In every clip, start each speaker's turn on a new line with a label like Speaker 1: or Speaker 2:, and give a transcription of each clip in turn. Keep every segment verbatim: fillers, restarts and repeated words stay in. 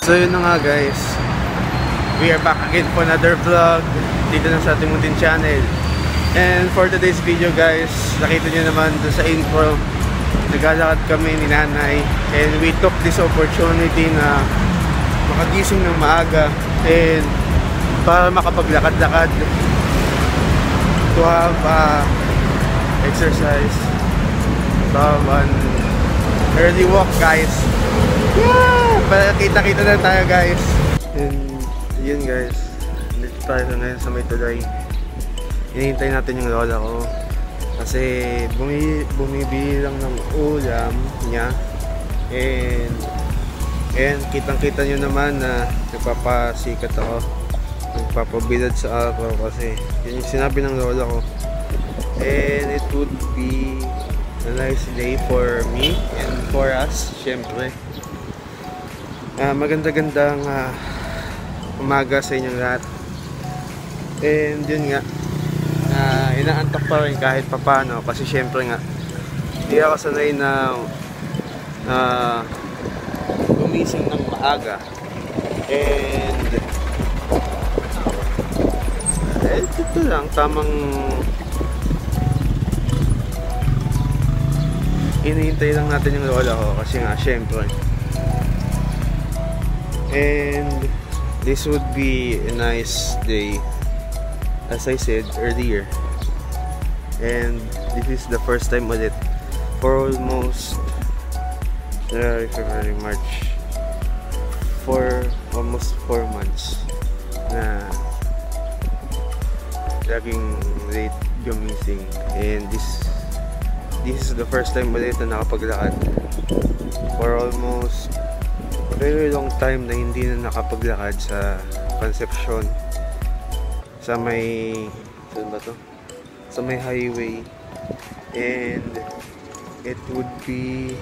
Speaker 1: So yun na nga guys, we are back again for another vlog dito na sa ating munting channel. And for today's video guys, nakita nyo naman doon sa intro, naglalakad kami ni nanay. And we took this opportunity na makagising ng maaga and para makapaglakad-lakad, to have uh, exercise, to have an early walk guys. Yeah! Para kita-kita na tayo guys. And yun guys, dito tayo ngayon sa may tulay. Hinihintay natin yung lola ko kasi bumi bumibili lang ng ulam niya. And and kitang-kita nyo naman na nagpapasikat ako, nagpapabilad sa araw kasi yun yung sinabi ng lola ko. And it would be a nice day for me and for us, syempre. Uh, maganda-gandang uh, umaga sa inyong lahat. And yun nga, uh, inaantok pa rin kahit papano kasi syempre nga hindi ako sanay na uh, gumising ng maaga. And eh, ito lang, tamang hinihintay lang natin yung lola ko kasi nga syempre. And this would be a nice day, as I said earlier. And this is the first time ulit for almost January, February, March, for almost four months na laging late gumising. And this this is the first time ulit na nakapaglakad for almost very long time na hindi na nakapaglakad sa Concepcion, sa may saan ba to? Sa may highway. And it would be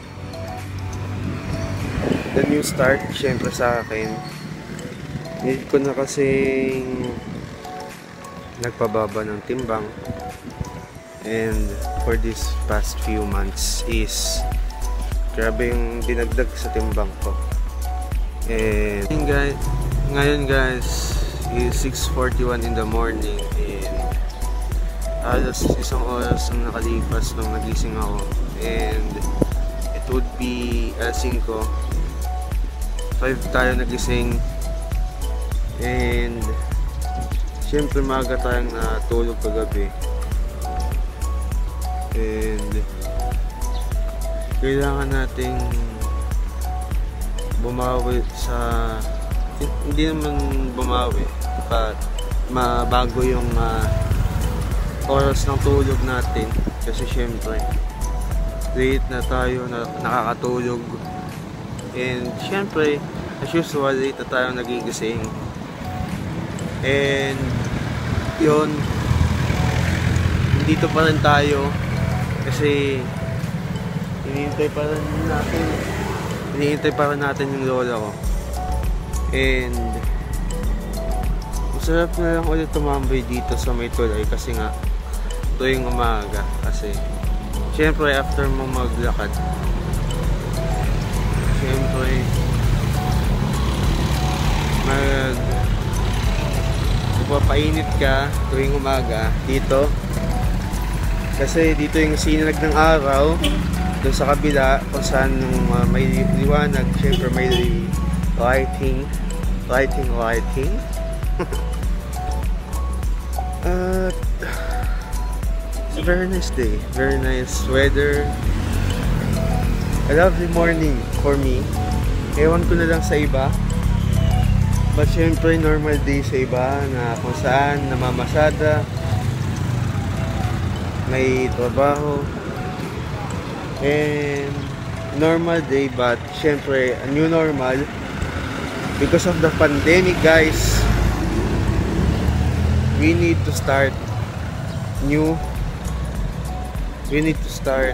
Speaker 1: the new start syempre sa akin. Need ko na kasing nagpababa ng timbang, and for this past few months is grabe yung dinagdag sa timbang ko. And guys, ngayon guys is six forty-one in the morning and halos isang oras ang nakalipas nung nagising ako. And it would be alas singko, five tayo nagising. And syempre maaga tayong natulog kagabi. And kailangan nating bumawi sa, hindi naman bumawi, but mabago yung uh, oras ng tulog natin kasi syempre late na tayo na nakakatulog. And syempre as usual late na tayo nagigising. And yun, dito pa rin tayo kasi hinihintay pa rin natin hinihintay pa rin natin yung lola ko. And masarap na lang ulit tumambay dito sa may tulay kasi nga tuwing umaga kasi syempre after mo maglakad, syempre mag papainit ka tuwing umaga dito kasi dito yung sinag ng araw. Doon sa kabila kung saan uh, may liwanag, syempre may lighting lighting lighting uh, it's a very nice day, very nice weather, a lovely morning for me. Ewan ko na lang sa iba, but syempre normal day sa iba na kung saan namamasada, may trabaho, and normal day. But syempre a new normal because of the pandemic guys. We need to start new, we need to start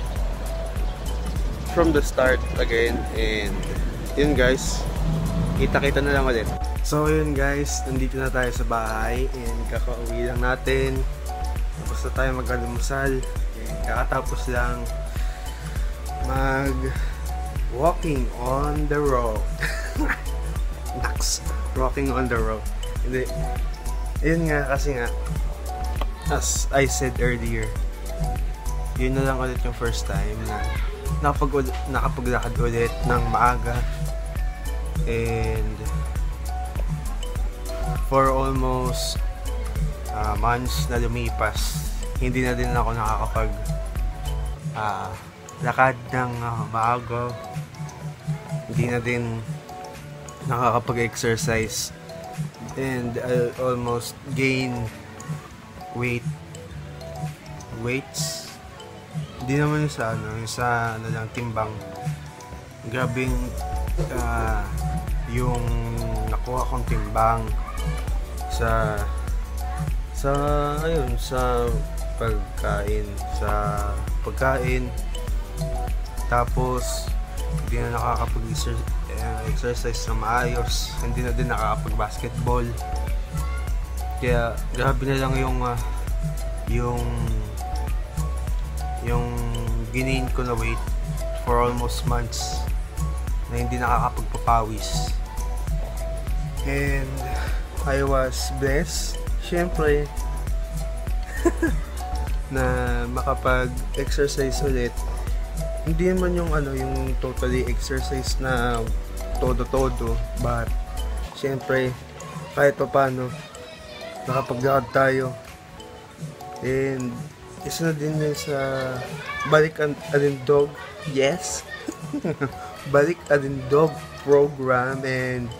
Speaker 1: from the start again. And yun guys, kita-kita na lang ulit. So yun guys, nandito na tayo sa bahay and kakauwi lang natin, tapos na tayo mag-almusal. Kakatapos lang mag walking on the road. Nax, walking on the road. Hindi. Yun nga, kasi nga, as I said earlier, yun na lang ulit yung first time na nakapag nakapaglakad ulit ng maaga. And for almost uh, months na lumipas, hindi na din ako nakakapag uh, lakad ng uh, maaga. Hindi na din nakakapag-exercise. And I almost gain weight weights hindi naman sa ano sa ano lang timbang. Grabing uh, yung nakuha kong timbang sa sa ayun sa pagkain sa pagkain tapos hindi na nakakapag-exercise na maayos, hindi na din nakakapag-basketball. Kaya grabe na lang yung uh, yung yung ginain ko na weight for almost months na hindi nakakapagpapawis. And I was blessed, syempre, na makapag-exercise ulit. Hindi naman yung ano yung totally exercise na todo-todo, but syempre kahit pa paano nakapaglakad tayo. And isa na din yun sa Balik Alindog, yes Balik Alindog program, and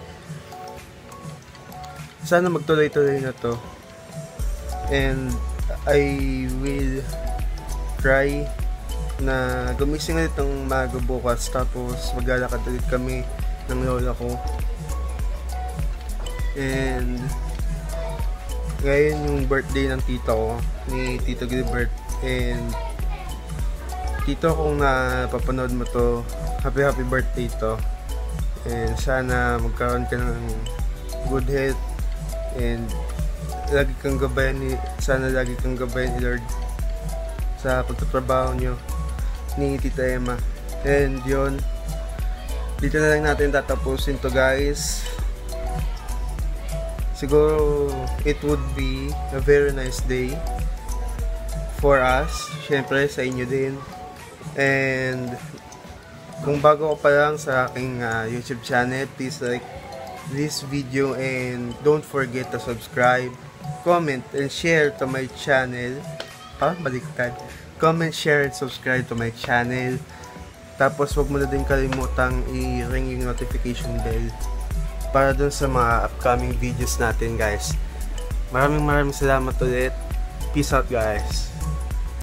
Speaker 1: sana magtuloy-tuloy na to. And I will try na gumising ulit ng maga bukas, tapos maglalakad ulit kami ng lola ko. And ngayon yung birthday ng tito ko, ni Tito Gilbert. And tito, kung napapanood mo to, happy happy birthday to. And sana magkaroon ka ng good health, and lagi kang gabayan ni sana lagi kang gabayan ni Lord sa pagtatrabaho nyo ni Tita Emma. And yun, dito na lang natin tatapusin to, guys. Siguro it would be a very nice day for us, syempre sa inyo din. And kung bago ko pa lang sa aking uh, YouTube channel, please like this video and don't forget to subscribe, comment, and share to my channel. Ah, baliktad. Comment, share, and subscribe to my channel. Tapos wag mo na din kalimutang i-ring yung notification bell para dun sa mga upcoming videos natin, guys. Maraming maraming salamat ulit. Peace out, guys.